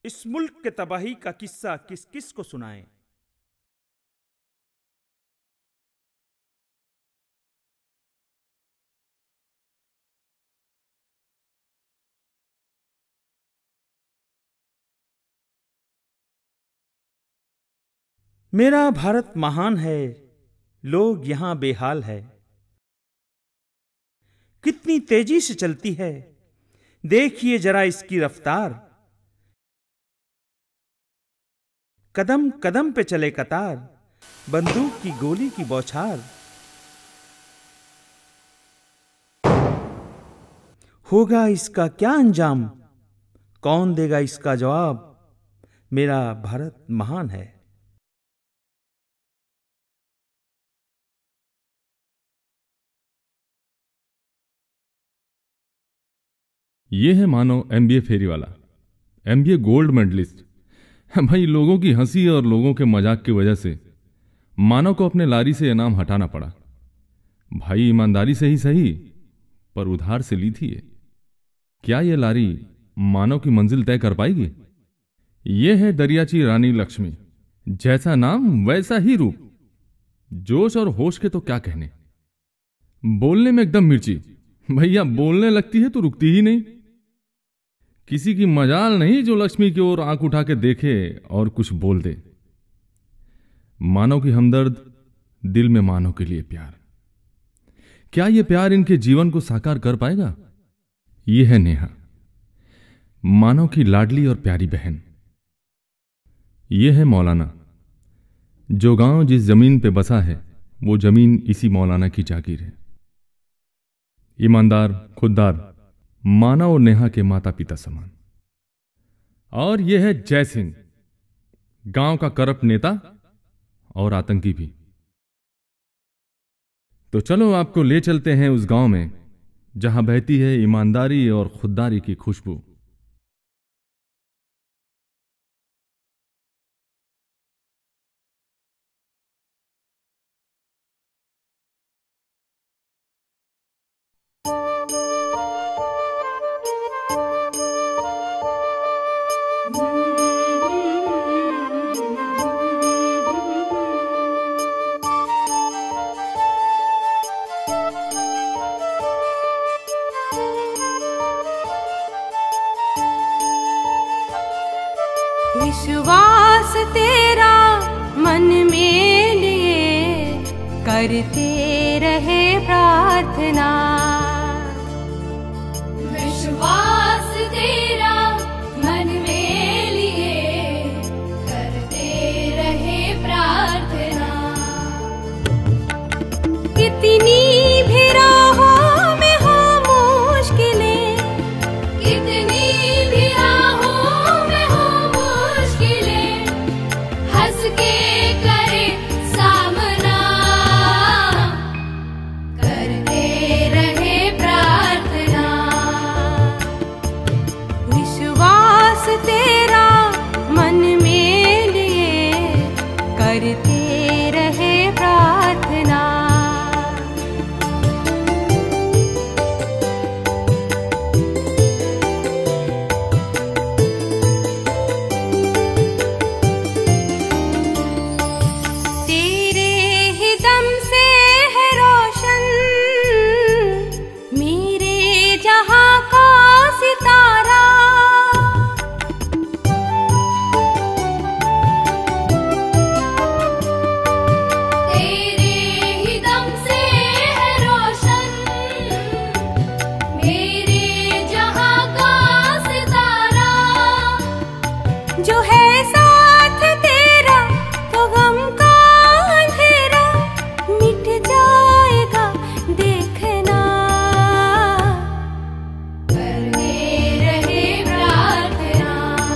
इस मुल्क के तबाही का किस्सा किस किस को सुनाएं। मेरा भारत महान है, लोग यहां बेहाल है। कितनी तेजी से चलती है, देखिए जरा इसकी रफ्तार। कदम कदम पे चले कतार, बंदूक की गोली की बौछार। होगा इसका क्या अंजाम, कौन देगा इसका जवाब। मेरा भारत महान है। ये है मानो एमबीए फेरी वाला, एमबीए गोल्ड मेडलिस्ट। भाई, लोगों की हंसी और लोगों के मजाक की वजह से मानव को अपने लारी से इनाम हटाना पड़ा। भाई, ईमानदारी से ही सही, पर उधार से ली थी ये। क्या ये लारी मानव की मंजिल तय कर पाएगी? ये है दरियाची रानी लक्ष्मी। जैसा नाम वैसा ही रूप, जोश और होश के तो क्या कहने। बोलने में एकदम मिर्ची। भैया, बोलने लगती है तो रुकती ही नहीं। किसी की मजाल नहीं जो लक्ष्मी की ओर आंख उठा के देखे और कुछ बोल दे। मानव की हमदर्द, दिल में मानव के लिए प्यार। क्या यह प्यार इनके जीवन को साकार कर पाएगा? यह है नेहा, मानव की लाडली और प्यारी बहन। यह है मौलाना। जो गांव जिस जमीन पे बसा है, वो जमीन इसी मौलाना की जागीर है। ईमानदार, खुददार, मानव और नेहा के माता पिता समान। और यह है जय सिंह, गांव का करप्ट नेता और आतंकी भी। तो चलो आपको ले चलते हैं उस गांव में जहां बहती है ईमानदारी और खुददारी की खुशबू। विश्वास तेरा मन में लिए करते रहे प्रार्थना। विश्वास तेरा मन में लिए करते रहे प्रार्थना। कितनी भी राहों में हो मुश्किलें, कितनी भी राहों में हो मुश्किलें, हंस के करे सामना, करते रहे प्रार्थना। विश्वास तेरा मन में लिए करते रहे प्रार्थना। तेरे ही दम से है रोशन मेरे जहां का सितारा। तेरे ही दम से है रोशन मेरे जहां का सितारा। जो है साथ तेरा तो गम का अंधेरा मिट जाएगा देखना। करते रहे प्रार्थना।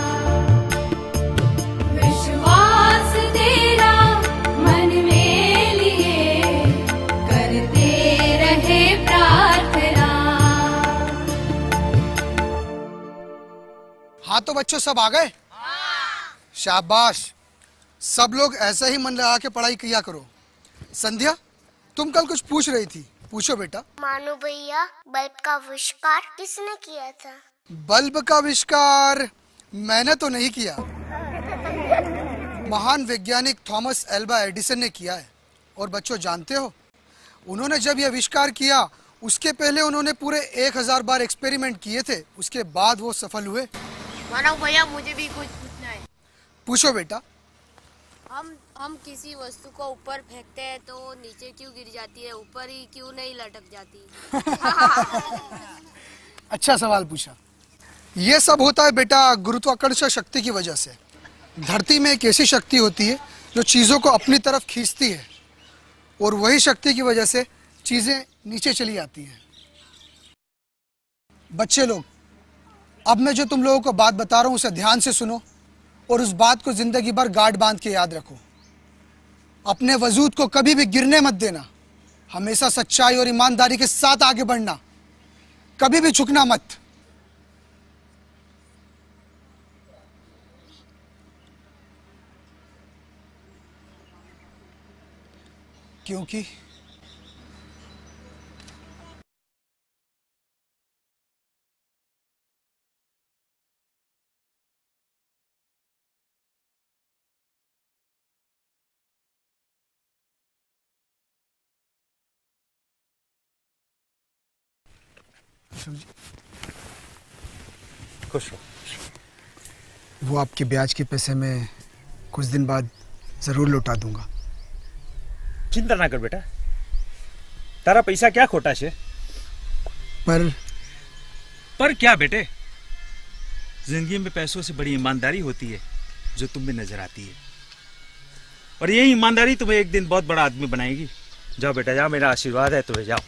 विश्वास तेरा मन में लिए करते रहे प्रार्थना। हाँ तो बच्चों, सब आ गए? शाबाश। सब लोग ऐसे ही मन लगा के पढ़ाई किया करो। संध्या, तुम कल कुछ पूछ रही थी, पूछो बेटा। मानो भैया, बल्ब का आविष्कार किसने किया था? बल्ब का आविष्कार मैंने तो नहीं किया, महान वैज्ञानिक थॉमस एल्वा एडिसन ने किया है। और बच्चों जानते हो, उन्होंने जब यह आविष्कार किया उसके पहले उन्होंने पूरे 1000 बार एक्सपेरिमेंट किए थे, उसके बाद वो सफल हुए। मानव भैया मुझे भी कुछ पूछना है। पूछो बेटा। हम किसी वस्तु को ऊपर फेंकते हैं तो नीचे क्यों गिर जाती है, ऊपर ही क्यों नहीं लटक जाती? अच्छा सवाल पूछा। ये सब होता है बेटा गुरुत्वाकर्षण शक्ति की वजह से। धरती में एक ऐसी शक्ति होती है जो चीज़ों को अपनी तरफ खींचती है, और वही शक्ति की वजह से चीज़ें नीचे चली आती हैं। बच्चे लोग, अब मैं जो तुम लोगों को बात बता रहा हूँ उसे ध्यान से सुनो और उस बात को जिंदगी भर गांठ बांध के याद रखो। अपने वजूद को कभी भी गिरने मत देना, हमेशा सच्चाई और ईमानदारी के साथ आगे बढ़ना, कभी भी झुकना मत। क्योंकि खुश हो। वो आपके ब्याज के पैसे मैं कुछ दिन बाद जरूर लौटा दूंगा। चिंता ना कर बेटा, तारा पैसा क्या खोटा छे। पर क्या बेटे, जिंदगी में पैसों से बड़ी ईमानदारी होती है जो तुम में नजर आती है, और यही ईमानदारी तुम्हें एक दिन बहुत बड़ा आदमी बनाएगी। जाओ बेटा जाओ, मेरा आशीर्वाद है तुम्हें, जाओ।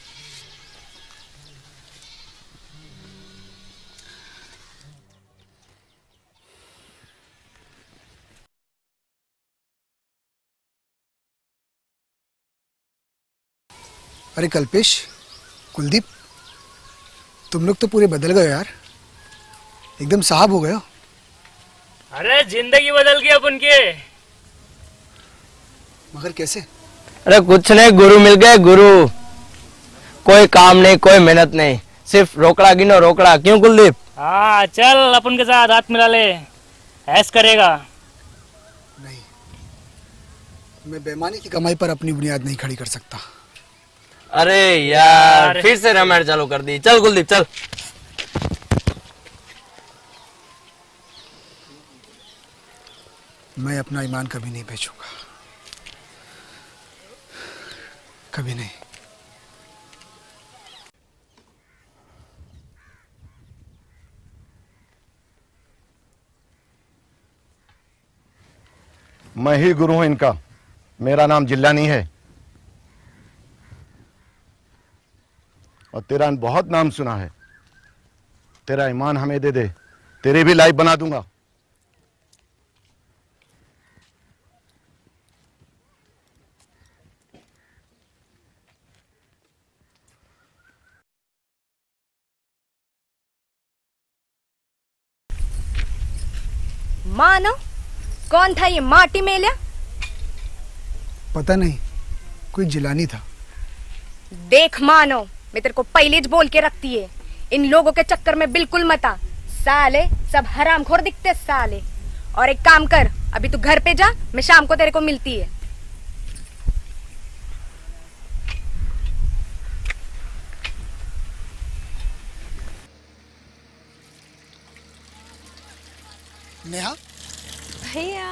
अरे कल्पेश, कुलदीप, तुम लोग तो पूरे बदल गए यार, एकदम साहब हो गए हो। अरे जिंदगी बदल गई अपन के। मगर कैसे? अरे कुछ नहीं, गुरु मिल गए गुरु। कोई काम नहीं, कोई मेहनत नहीं, सिर्फ रोकड़ा गिनो रोकड़ा। क्यों कुलदीप? हाँ चल अपन के साथ हाथ मिला ले, ऐस करेगा। नहीं, मैं बेईमानी की कमाई पर अपनी बुनियाद नहीं खड़ी कर सकता। अरे यार फिर से रामायण चालू कर दी। चल कुलदीप चल। मैं अपना ईमान कभी नहीं बेचूंगा, कभी नहीं। मैं ही गुरु हूं इनका, मेरा नाम जिल्लानी है। और तेरा बहुत नाम सुना है, तेरा ईमान हमें दे दे, तेरी भी लाइफ बना दूंगा। मानो कौन था ये माटी मेल्या? पता नहीं, कोई जिलानी था। देख मानो, मैं तेरे को पहले ज बोल के रखती है, इन लोगों के चक्कर में बिल्कुल मत आ। साले सब हरामखोर दिखते साले। और एक काम कर, अभी तू घर पे जा, मैं शाम को तेरे को मिलती है। नेहा, भैया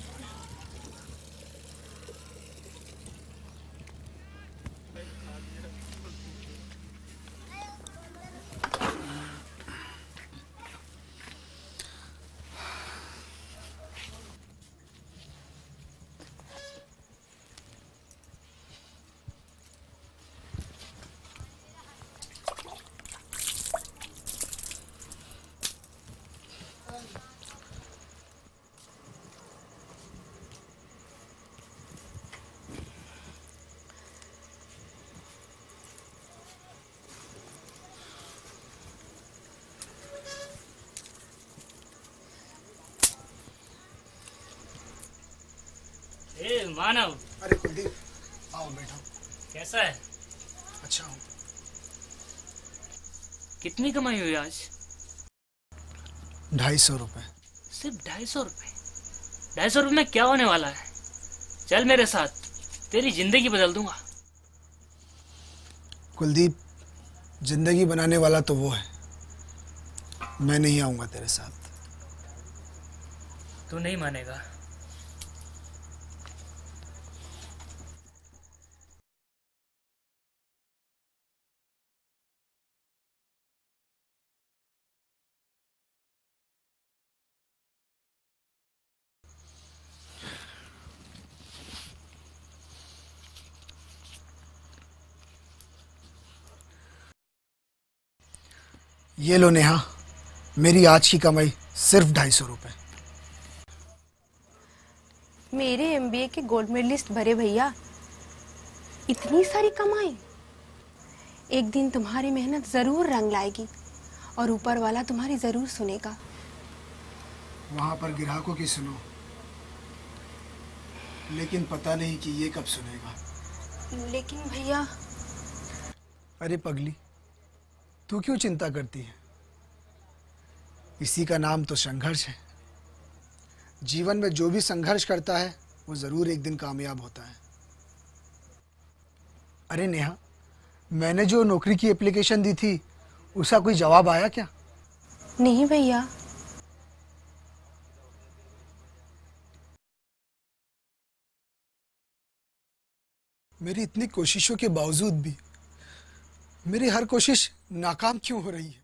मानव। अरे कुलदीप, आओ बैठो। कैसा है? अच्छा हूँ। कितनी कमाई हुई आज? 250 रुपए। सिर्फ 250 रुपये। 250 रुपये में क्या होने वाला है? चल मेरे साथ, तेरी जिंदगी बदल दूंगा। कुलदीप, जिंदगी बनाने वाला तो वो है, मैं नहीं आऊंगा तेरे साथ। तू नहीं मानेगा। ये लो नेहा, मेरी आज की कमाई सिर्फ 250 रुपए। मेरे एमबीए के गोल्ड मेडलिस्ट भरे भैया, इतनी सारी कमाई। एक दिन तुम्हारी मेहनत जरूर रंग लाएगी और ऊपर वाला तुम्हारी जरूर सुनेगा। वहां पर ग्राहकों की सुनो, लेकिन पता नहीं कि ये कब सुनेगा। लेकिन भैया। अरे पगली, तू क्यों चिंता करती है? इसी का नाम तो संघर्ष है। जीवन में जो भी संघर्ष करता है वो जरूर एक दिन कामयाब होता है। अरे नेहा, मैंने जो नौकरी की एप्लीकेशन दी थी उसका कोई जवाब आया क्या? नहीं भैया। मेरी इतनी कोशिशों के बावजूद भी मेरी हर कोशिश नाकाम क्यों हो रही है?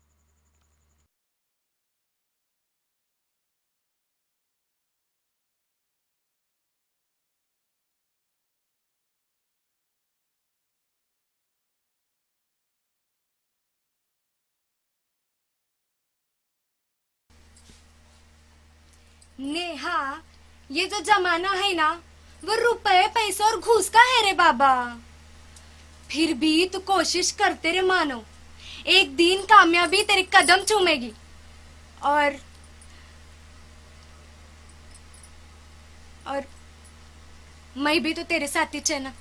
नेहा, ये जो जमाना है ना, वो रुपए पैसे और घूस का है रे बाबा। फिर भी तू कोशिश करते रे मानो, एक दिन कामयाबी तेरे कदम चूमेगी। और मैं भी तो तेरे साथ ही चलना।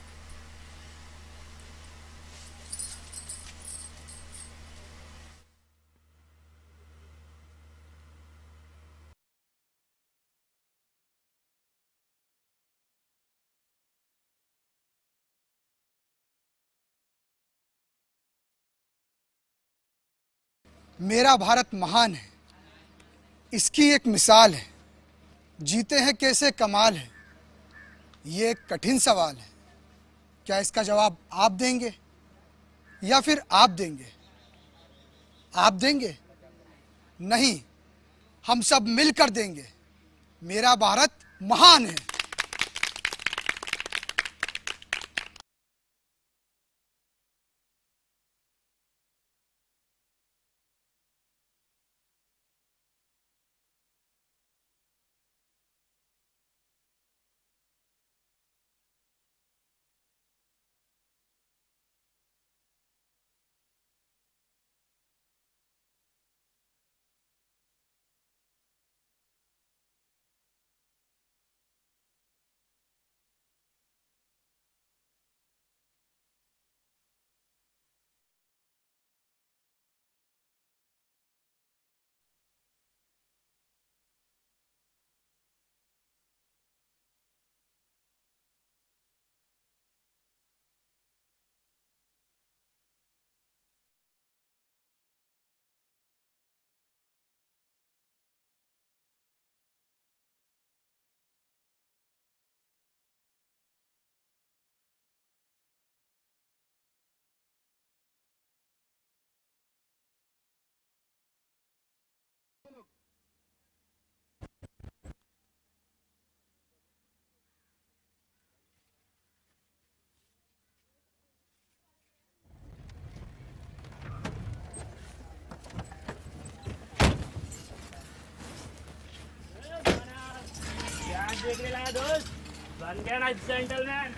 मेरा भारत महान है, इसकी एक मिसाल है। जीते हैं कैसे कमाल है, ये एक कठिन सवाल है। क्या इसका जवाब आप देंगे या फिर आप देंगे? आप देंगे? नहीं, हम सब मिलकर देंगे। मेरा भारत महान है। देख रहा है दोस्त, बन गया ना जेंटलमैन।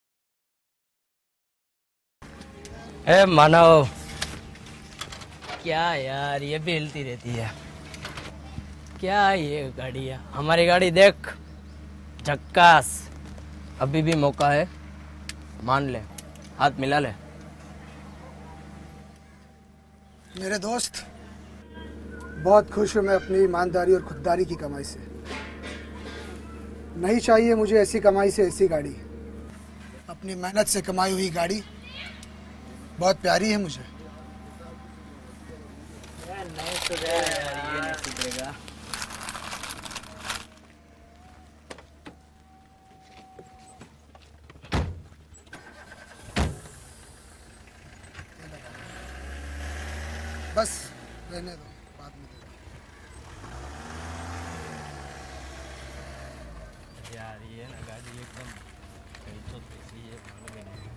ए मानव, क्या यार, ये भी हिलती रहती है। क्या ये गाड़ी है? हमारी गाड़ी देख, झक्कास। अभी भी मौका है, मान ले, हाथ मिला ले। मेरे दोस्त, बहुत खुश हूँ मैं अपनी ईमानदारी और खुददारी की कमाई से। नहीं चाहिए मुझे ऐसी कमाई से ऐसी गाड़ी। अपनी मेहनत से कमाई हुई गाड़ी बहुत प्यारी है मुझे। नहीं सुधरेगा यार, ये नहीं सुधरेगा। बस रहने दो, बाद में दे दो। यार ये ना गाड़ी एकदम कहीं तो देखी है, मालूम ही नहीं।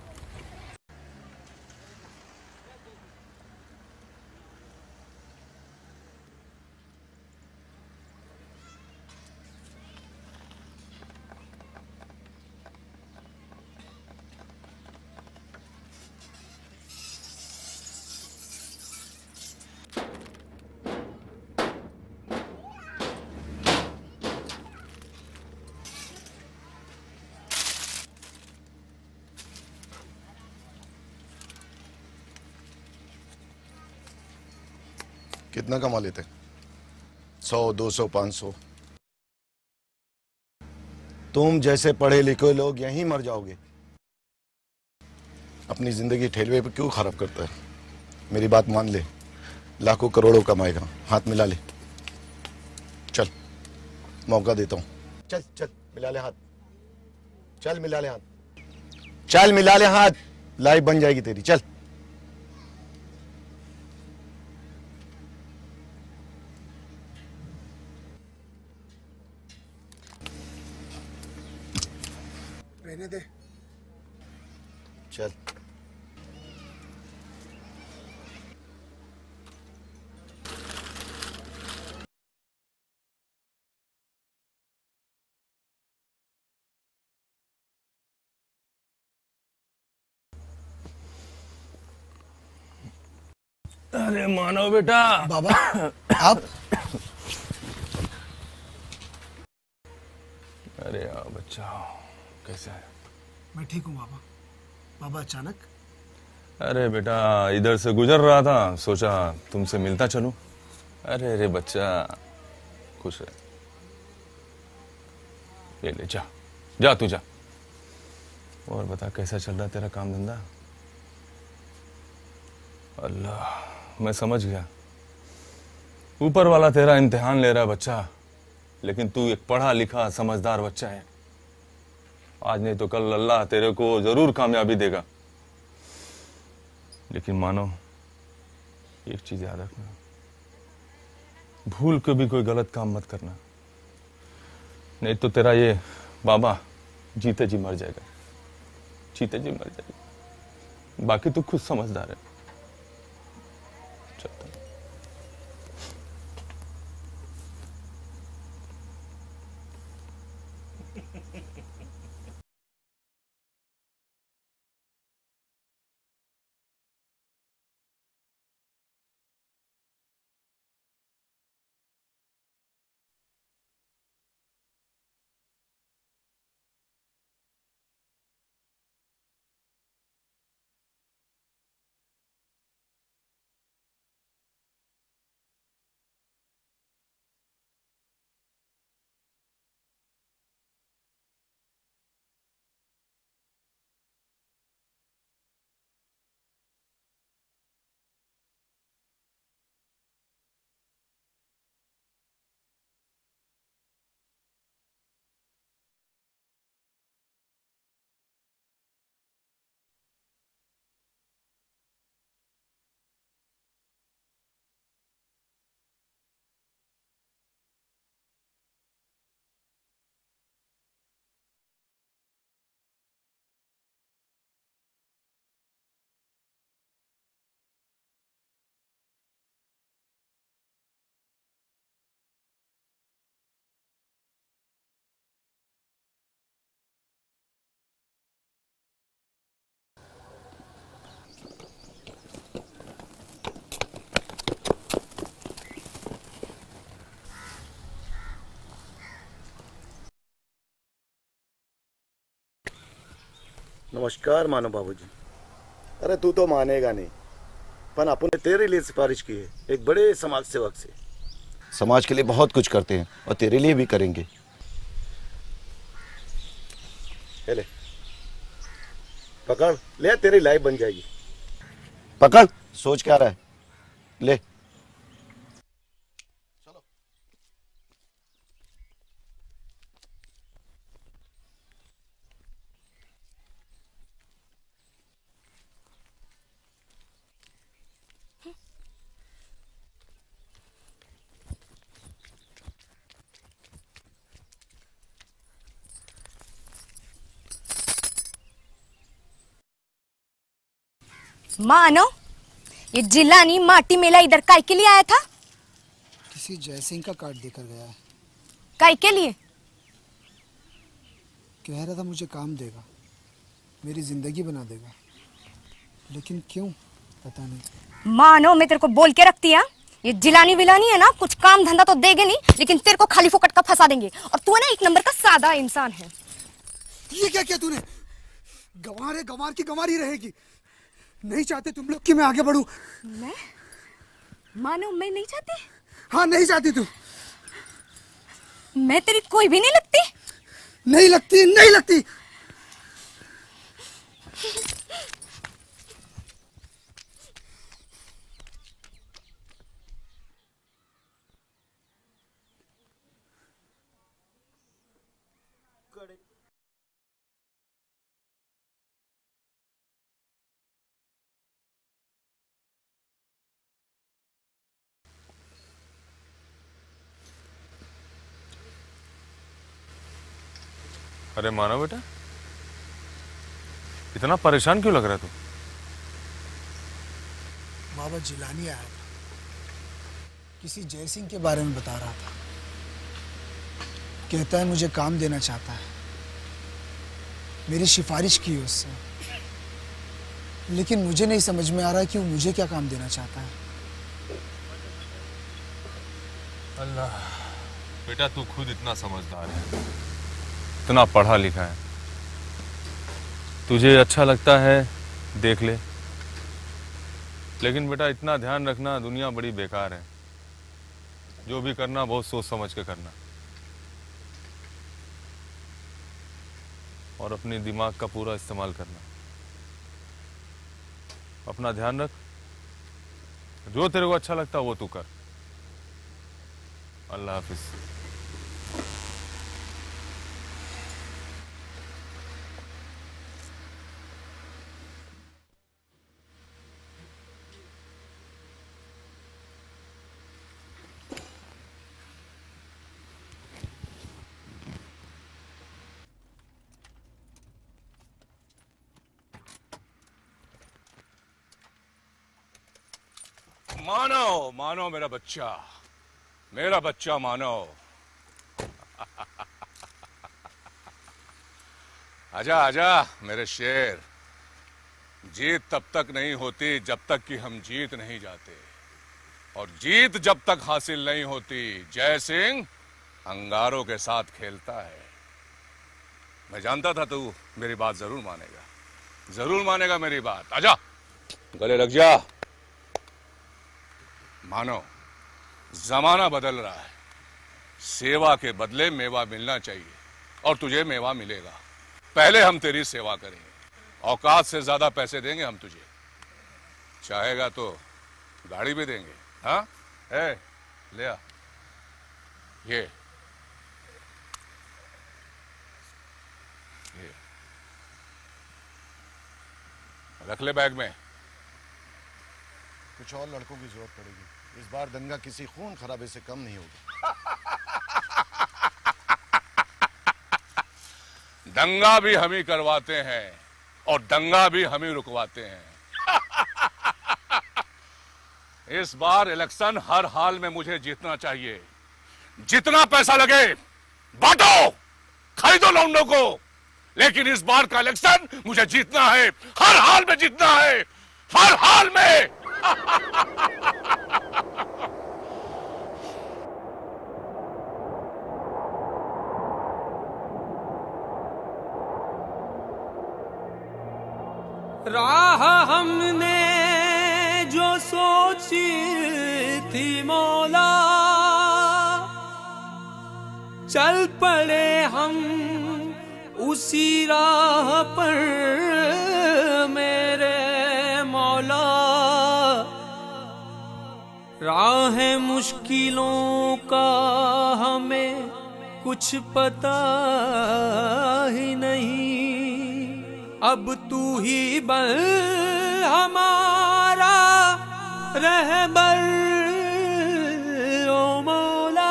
कितना कमा लेते? 100, 200, 500? तुम जैसे पढ़े लिखे लोग यहीं मर जाओगे। अपनी जिंदगी ठेलवे पे क्यों खराब करता है? मेरी बात मान ले, लाखों करोड़ों कमाएगा। हाथ मिला ले, चल मौका देता हूं। चल चल मिला ले हाथ, चल मिला ले हाथ, चल मिला ले हाथ। लाइफ बन जाएगी तेरी, चल। रहने दे। चल अरे मानो बेटा। बाबा आप? अरे आओ बच्चा, कैसा है? मैं ठीक हूँ बाबा। बाबा अचानक? अरे बेटा इधर से गुजर रहा था, सोचा तुमसे मिलता चलूं। अरे अरे बच्चा खुश है, ये ले जा, जा तू जा। और बता कैसा चल रहा तेरा काम धंधा? अल्लाह मैं समझ गया, ऊपर वाला तेरा इम्तिहान ले रहा है बच्चा, लेकिन तू एक पढ़ा लिखा समझदार बच्चा है। आज नहीं तो कल अल्लाह तेरे को जरूर कामयाबी देगा। लेकिन मानो एक चीज याद रखना, भूल के भी कोई गलत काम मत करना, नहीं तो तेरा ये बाबा जीते जी मर जाएगा, जीते जी मर जाएगा। बाकी तू खुद समझदार है। चलता नमस्कार मानो बाबूजी। अरे तू तो मानेगा नहीं, पर अपन ने तेरे लिए सिफारिश की है एक बड़े समाज सेवक से। समाज के लिए बहुत कुछ करते हैं और तेरे लिए भी करेंगे। ले पकड़, ले, तेरी लाइफ बन जाएगी। पकड़, सोच क्या रहा है, ले। मानो ये जिलानी माटी मेला इधर काय के लिए आया था? किसी जयसिंह का कार्ड देकर गया है। काय के लिए? कह रहा था मुझे काम देगा, मेरी जिंदगी बना देगा, लेकिन क्यों पता नहीं। मानो मैं तेरे को बोल के रखती है, ये जिलानी विलानी है ना, कुछ काम धंधा तो देगे नहीं, लेकिन तेरे को खाली फोकट का फंसा देंगे। और तू है ना एक नंबर का सादा इंसान है। ये क्या किया तूने? गंवार है, गंवार की गंवार ही रहेगी। नहीं चाहते तुम लोग कि मैं आगे बढ़ूं? मैं? मानो मैं नहीं चाहती? हाँ, नहीं चाहती तू? मैं तेरी कोई भी नहीं लगती? नहीं लगती, नहीं लगती। अरे मानो बेटा, इतना परेशान क्यों लग रहा है तू? बाबा जिलानी आया था, किसी जयसिंह के बारे में बता रहा था। कहता है मुझे काम देना चाहता है, मेरी सिफारिश की उससे, लेकिन मुझे नहीं समझ में आ रहा कि वो मुझे क्या काम देना चाहता है। अल्लाह बेटा, तू खुद इतना समझदार है, इतना पढ़ा लिखा है, तुझे अच्छा लगता है देख ले, लेकिन बेटा इतना ध्यान रखना, दुनिया बड़ी बेकार है। जो भी करना बहुत सोच समझ के करना, और अपनी दिमाग का पूरा इस्तेमाल करना। अपना ध्यान रख, जो तेरे को अच्छा लगता है वो तू कर। अल्लाह हाफिज। मानो, मानो मेरा बच्चा मानो। आजा आजा मेरे शेर। जीत तब तक नहीं होती जब तक कि हम जीत नहीं जाते, और जीत जब तक हासिल नहीं होती, जय सिंह अंगारों के साथ खेलता है। मैं जानता था तू मेरी बात जरूर मानेगा मेरी बात। आजा, गले लग जा। मानो, जमाना बदल रहा है, सेवा के बदले मेवा मिलना चाहिए, और तुझे मेवा मिलेगा। पहले हम तेरी सेवा करेंगे, औकात से ज्यादा पैसे देंगे हम तुझे। चाहेगा तो गाड़ी भी देंगे। हाँ, ले आ, ये रख ले बैग में। कुछ और लड़कों की जरूरत पड़ेगी, इस बार दंगा किसी खून खराबे से कम नहीं होगा। दंगा भी हम ही करवाते हैं, और दंगा भी हम ही रुकवाते हैं। इस बार इलेक्शन हर हाल में मुझे जीतना चाहिए। जितना पैसा लगे बांटो, खरीदो लौंडों को, लेकिन इस बार का इलेक्शन मुझे जीतना है, हर हाल में जीतना है, हर हाल में। राह हमने जो सोची थी मौला, चल पड़े हम उसी राह पर मेरे मौला। राह मुश्किलों का हमें कुछ पता ही नहीं, अब तू ही बन हमारा रहबर ओ मौला।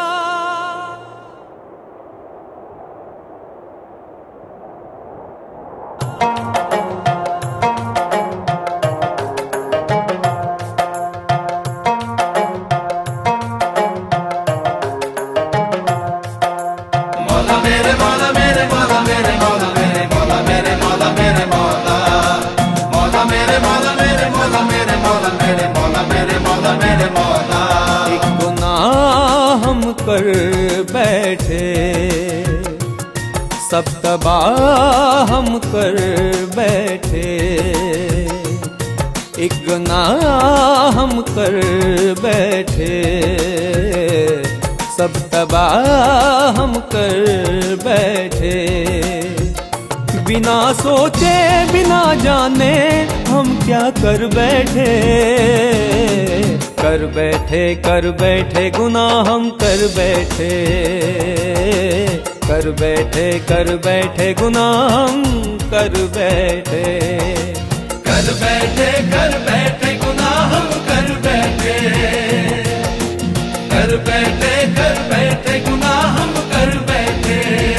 एक गुनाह हम कर बैठे, सब तबाह हम कर बैठे। एक गुनाह हम कर बैठे, सब तबाह हम कर बैठे। बिना सोचे बिना जाने हम क्या कर बैठे, कर बैठे गुनाह हम कर बैठे, कर बैठे गुनाह हम कर बैठे, कर बैठे गुनाह हम कर बैठे, कर बैठे गुनाह हम कर बैठे।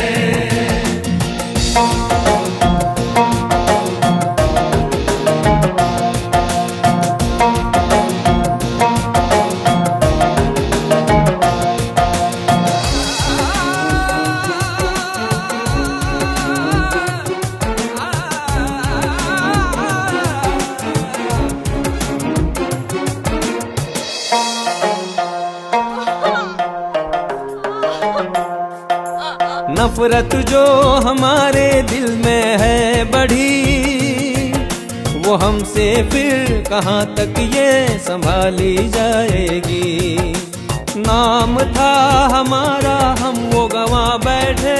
नफरत जो हमारे दिल में है बढ़ी, वो हमसे फिर कहाँ तक ये संभाली जाएगी। नाम था हमारा हम वो गंवा बैठे,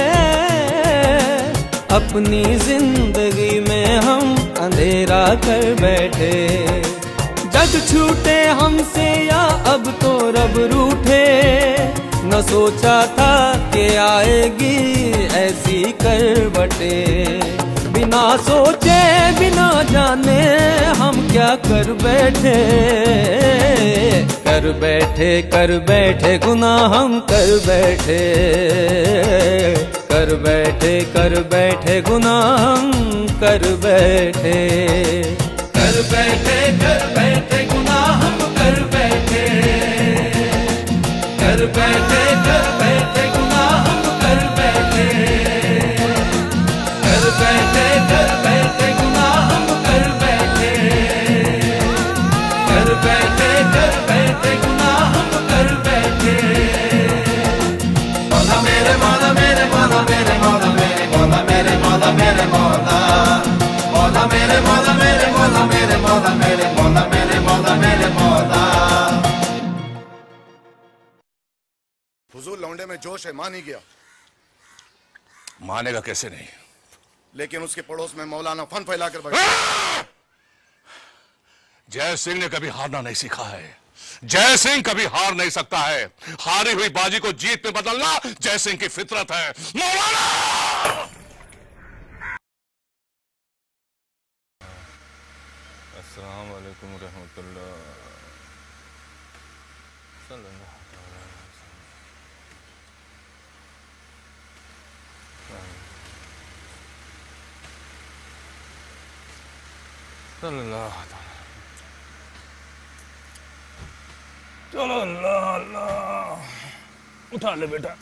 अपनी जिंदगी में हम अंधेरा कर बैठे। जग छूटे हमसे या अब तो रब रूठे, न सोचा था कि आएगी ऐसी करवटे। बिना सोचे बिना जाने हम क्या कर बैठे, कर बैठे गुनाह हम कर बैठे, कर बैठे गुनाह हम कर बैठे, कर बैठे गुनाह हम कर बैठे, कर बैठे गुनाह हम कर बैठे, कर बैठे गुनाह हम कर बैठे, कर बैठे गुनाह हम कर बैठे। मौला मेरे मौला मेरे मौला मेरे मौला मेरे मौला मेरे मौला मेरे मौला, मौला मेरे मौला मेरे मौला मेरे मौला मेरे मौला मेरे मौला मेरे मौला। हुजूर लौंडे में जोश है, मान ही गया। मानेगा कैसे नहीं, लेकिन उसके पड़ोस में मौलाना फन फैलाकर बैठा। जय सिंह ने कभी हारना नहीं सीखा है, जय सिंह कभी हार नहीं सकता है। हारी हुई बाजी को जीत में बदलना जय सिंह की फितरत है। मौलाना अस्सलाम वालेकुम रहमतुल्लाह। चलो अल्लाह अल्लाह उठा ले बेटा।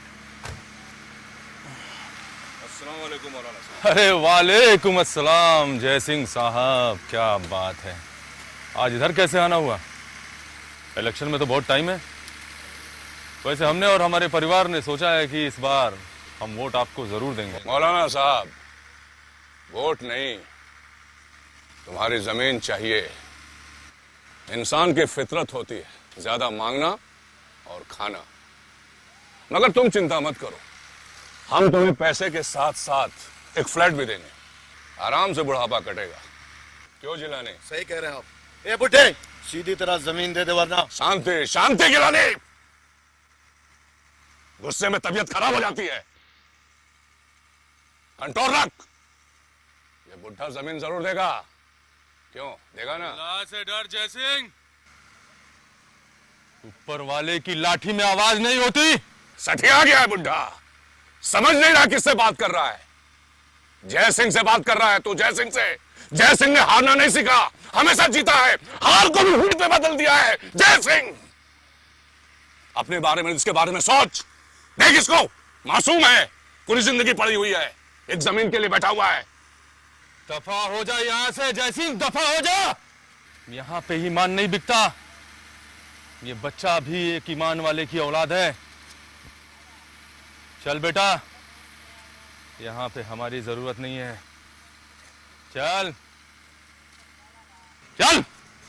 अस्सलाम वालेकुम मौलाना साहब। अरे वालेकुम अस्सलाम जय सिंह साहब, क्या बात है, आज इधर कैसे आना हुआ? इलेक्शन में तो बहुत टाइम है। वैसे हमने और हमारे परिवार ने सोचा है कि इस बार हम वोट आपको जरूर देंगे। मौलाना साहब, वोट नहीं, तुम्हारी जमीन चाहिए। इंसान की फितरत होती है ज्यादा मांगना और खाना। मगर तुम चिंता मत करो, हम तुम्हें पैसे के साथ साथ एक फ्लैट भी देंगे, आराम से बुढ़ापा कटेगा। क्यों जिलानी? सही कह रहे हैं आप। ए बुढ़े, सीधी तरह जमीन दे दे वरना। शांति शांति गिलानी, गुस्से में तबीयत खराब हो जाती है, कंट्रोल रख। ये बुढ़ा जमीन जरूर देगा। क्यों देगा ना? अल्लाह से डर जयसिंह, ऊपर वाले की लाठी में आवाज नहीं होती। सठिया गया है बुढ़ा, समझ नहीं रहा किससे बात कर रहा है। जय सिंह से बात कर रहा है तू, जय सिंह से। जय सिंह ने हारना नहीं सीखा, हमेशा जीता है, हार को भी जीत पे बदल दिया है जय सिंह। अपने बारे में, इसके बारे में सोच। देख इसको, मासूम है, पूरी जिंदगी पड़ी हुई है, एक जमीन के लिए बैठा हुआ है। दफा हो जा यहां से जय सिंह, दफा हो जा। यहां पे ईमान नहीं बिकता। ये बच्चा भी एक ईमान वाले की औलाद है। चल बेटा, यहां पे हमारी जरूरत नहीं है। चल चल।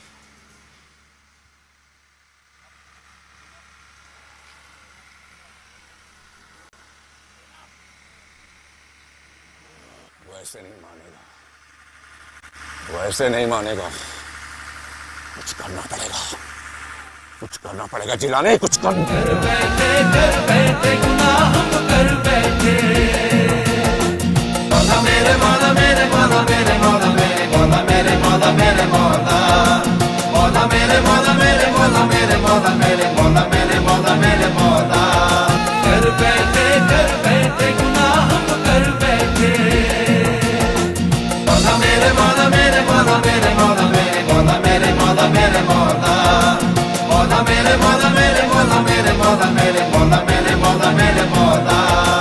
वैसे नहीं मानेगा, वैसे नहीं मानेगा, कुछ करना पड़ेगा, कुछ करना पड़ेगा जिलाने, कुछ करना। कर बैठे गुनाह हम कर बैठे। मौला मेरे मौला मेरे मौला मेरे मौला मेरे मौला मेरे मौला मेरे मौला मौला मेरे मौला मेरे मौला मेरे मौला मेरे मौला मेरे मौला मेरे मौला। कर बैठे गुनाह हम कर बैठे। मौला मेरे मौला मेरे मौला मेरे मौला मेरे मौला मेरे मौला मेरे मौला मौला मेरे मौला मेरे मौला मेरे मौला मेरे मौला मेरे मौला मेरे मौला।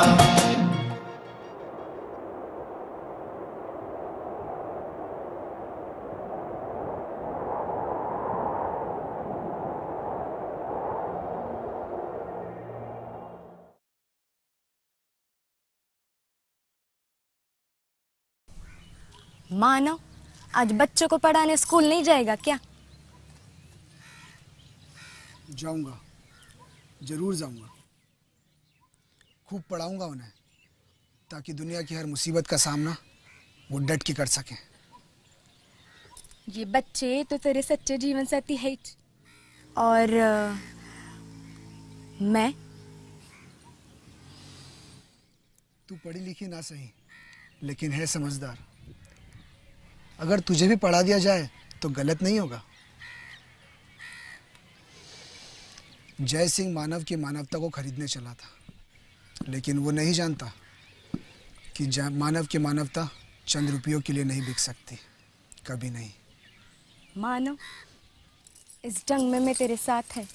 मानव आज बच्चों को पढ़ाने स्कूल नहीं जाएगा क्या? जाऊंगा, जरूर जाऊंगा। खूब पढ़ाऊंगा उन्हें, ताकि दुनिया की हर मुसीबत का सामना वो डट के कर सकें। ये बच्चे तो तेरे सच्चे जीवन साथी है। और मैं? तू पढ़ी लिखी ना सही, लेकिन है समझदार। अगर तुझे भी पढ़ा दिया जाए तो गलत नहीं होगा। जय सिंह मानव की मानवता को खरीदने चला था, लेकिन वो नहीं जानता कि मानव की मानवता चंद रुपयों के लिए नहीं बिक सकती, कभी नहीं। मानव, इस जंग में मैं तेरे साथ है।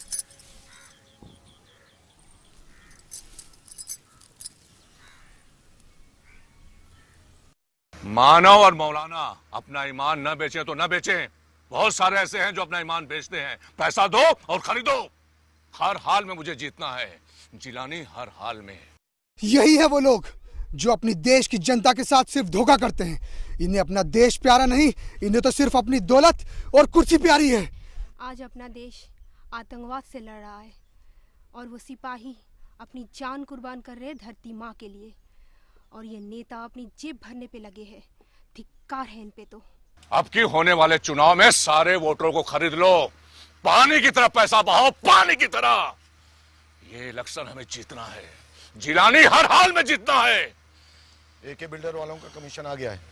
मानव और मौलाना अपना ईमान न बेचे तो न बेचे। बहुत सारे ऐसे हैं जो अपना ईमान बेचते हैं। पैसा दो और खरीदो। हर हाल में मुझे जीतना है जिलानी, हर हाल में। यही है वो लोग जो अपनी देश की जनता के साथ सिर्फ धोखा करते हैं। इन्हें अपना देश प्यारा नहीं, इन्हें तो सिर्फ अपनी दौलत और कुर्सी प्यारी है। आज अपना देश आतंकवाद से लड़ रहा है और वो सिपाही अपनी जान कुर्बान कर रहे हैं धरती माँ के लिए, और ये नेता अपनी जेब भरने पे लगे हैं। धिक्कार है इन पे। तो अब की होने वाले चुनाव में सारे वोटरों को खरीद लो, पानी की तरह पैसा बहाओ, पानी की तरह। ये इलेक्शन हमें जीतना है जिलानी, हर हाल में जीतना है। एके बिल्डर वालों का कमीशन आ गया है।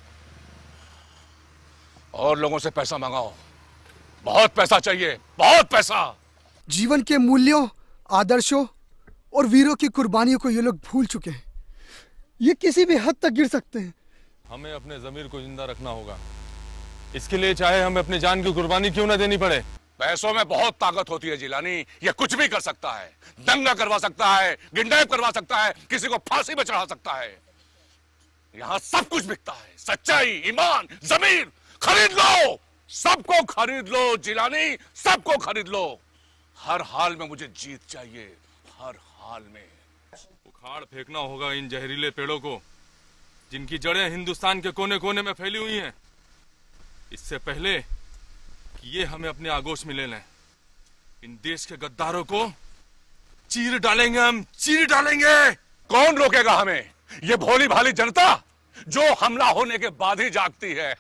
और लोगों से पैसा मंगाओ, बहुत पैसा चाहिए, बहुत पैसा। जीवन के मूल्यों, आदर्शों और वीरों की कुर्बानियों को ये लोग भूल चुके हैं। ये किसी भी हद तक गिर सकते हैं। हमें अपने ज़मीर को जिंदा रखना होगा। इसके लिए चाहे हमें अपनी जान की कुर्बानी क्यों ना देनी पड़े। पैसों में बहुत ताकत होती है जिलानी। ये कुछ भी कर सकता है, दंगा करवा सकता है, गिरफ्तार करवा सकता है, किसी को फांसी पे चढ़ा सकता है। यहाँ सब कुछ बिकता है, सच्चाई, ईमान, जमीर। खरीद लो, सबको खरीद लो जिलानी, सबको खरीद लो। हर हाल में मुझे जीत चाहिए, हर हाल में। उखाड़ फेंकना होगा इन जहरीले पेड़ों को, जिनकी जड़ें हिंदुस्तान के कोने कोने में फैली हुई हैं। इससे पहले कि ये हमें अपने आगोश में ले लें, इन देश के गद्दारों को चीर डालेंगे हम, चीर डालेंगे। कौन रोकेगा हमें? ये भोली भाली जनता जो हमला होने के बाद ही जागती है।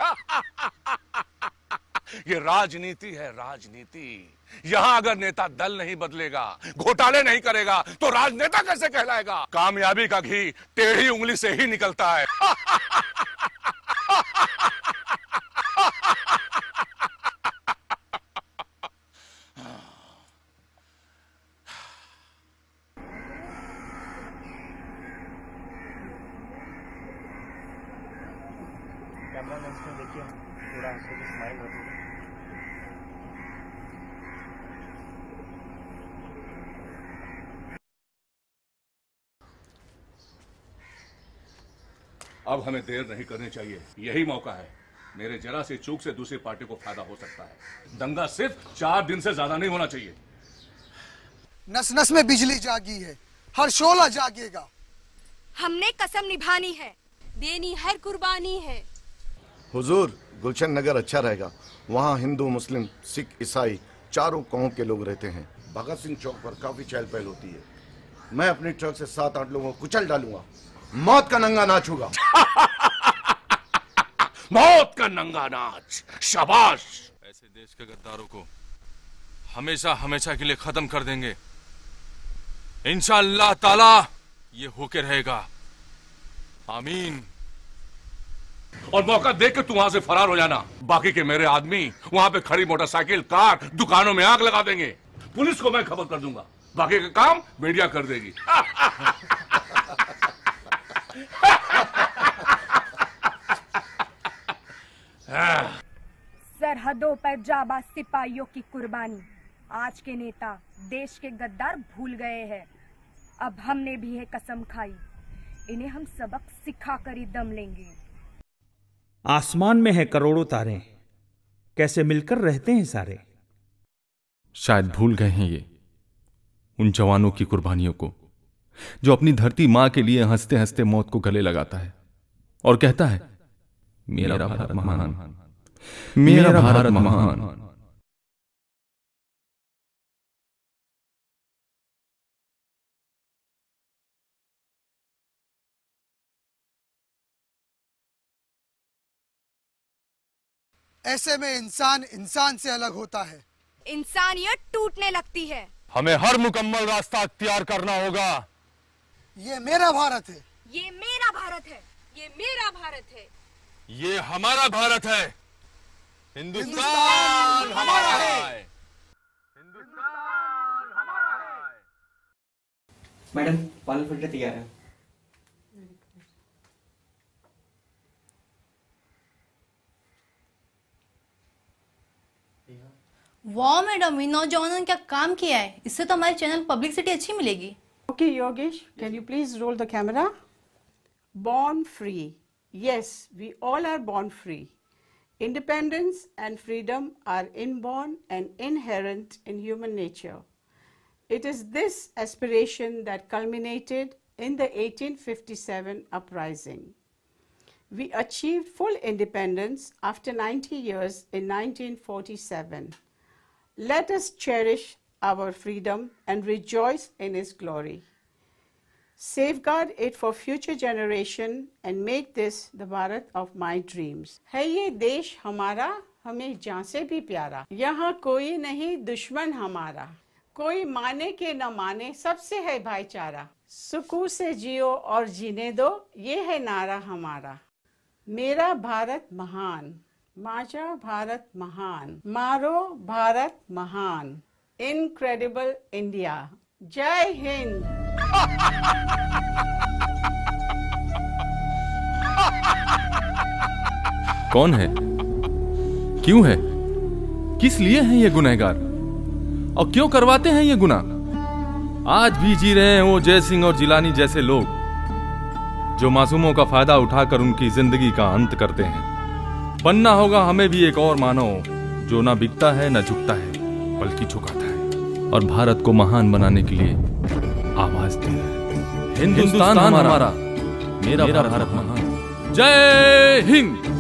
ये राजनीति है, राजनीति। यहां अगर नेता दल नहीं बदलेगा, घोटाले नहीं करेगा, तो राजनेता कैसे कहलाएगा? कामयाबी का घी टेढ़ी उंगली से ही निकलता है। देखिए पूरा हंसते की स्माइल होती है। अब हमें देर नहीं करनी चाहिए, यही मौका है। मेरे जरा से चूक से दूसरी पार्टी को फायदा हो सकता है। दंगा सिर्फ 4 दिन से ज्यादा नहीं होना चाहिए। नस नस में बिजली जागी है, हर शोला जागेगा। हमने कसम निभानी है, देनी हर कुर्बानी है। हुजूर, गुलशन नगर अच्छा रहेगा। वहाँ हिंदू, मुस्लिम, सिख, ईसाई चारों कौम के लोग रहते हैं। भगत सिंह चौक पर काफी चहल पहल होती है। मैं अपनी ट्रक से 7-8 लोगों को कुचल डालूंगा। मौत का नंगा नाच होगा। मौत का नंगा नाच, शाबाश। ऐसे देश के गद्दारों को हमेशा हमेशा के लिए खत्म कर देंगे इंशाअल्लाह ताला। ये होके रहेगा, आमीन। और मौका देख के तू वहां से फरार हो जाना। बाकी के मेरे आदमी वहां पे खड़ी मोटरसाइकिल, कार, दुकानों में आग लगा देंगे। पुलिस को मैं खबर कर दूंगा, बाकी का काम मीडिया कर देगी। सरहदों पर जाबाज सिपाहियों की कुर्बानी आज के नेता देश के गद्दार भूल गए हैं। अब हमने भी है कसम खाई, इन्हें हम सबक सिखा कर ही दम लेंगे। आसमान में है करोड़ों तारे, कैसे मिलकर रहते हैं सारे। शायद भूल गए हैं ये उन जवानों की कुर्बानियों को, जो अपनी धरती मां के लिए हंसते हंसते मौत को गले लगाता है और कहता है, मेरा भारत महान, मेरा भारत महान। ऐसे में इंसान इंसान से अलग होता है। इंसानियत टूटने लगती है। हमें हर मुकम्मल रास्ता अख्तियार करना होगा। ये मेरा भारत है, ये मेरा भारत है, ये मेरा भारत है, ये हमारा भारत है। हिंदुस्तान हमारा है। हिंदुस्तान हमारा है। मैडम, पानी फिल्टर तैयार है। वाह मैडम, इन नौजवानों ने क्या काम किया है। इससे तो हमारे चैनल पब्लिसिटी अच्छी मिलेगी। Okay, Yogesh, can you please roll the camera? Born free. Yes, we all are born free. Independence and freedom are inborn and inherent in human nature. It is this aspiration that culminated in the 1857 uprising. We achieved full independence after 90 years in 1947. Let us cherish our freedom and rejoice in its glory. Safeguard it for future generation and make this the Bharat of my dreams. है ये देश हमारा, हमें जान से भी प्यारा। यहाँ कोई नहीं दुश्मन हमारा, कोई माने के न माने, सबसे है भाईचारा। सुकून से जियो और जीने दो, ये है नारा हमारा। मेरा भारत महान, माझा भारत महान, मारो भारत महान। Incredible India. जय हिंद। कौन है, क्यों है, किस लिए हैं ये गुनहगार और क्यों करवाते हैं ये गुनाह। आज भी जी रहे हैं वो जय सिंह और जिलानी जैसे लोग, जो मासूमों का फायदा उठाकर उनकी जिंदगी का अंत करते हैं। बनना होगा हमें भी एक और मानव, जो ना बिकता है ना झुकता है, बल्कि झुकाता है और भारत को महान बनाने के लिए आवाज देता है। हिंदुस्तान हमारा, मेरा भारत महान। जय हिंद।